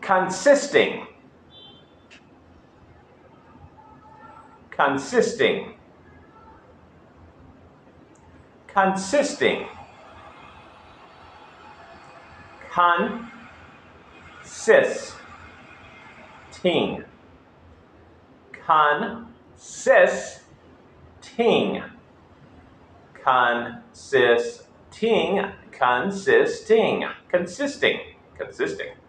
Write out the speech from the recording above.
consisting, consisting, consisting, consisting, consisting, consisting, consisting, consisting, consisting.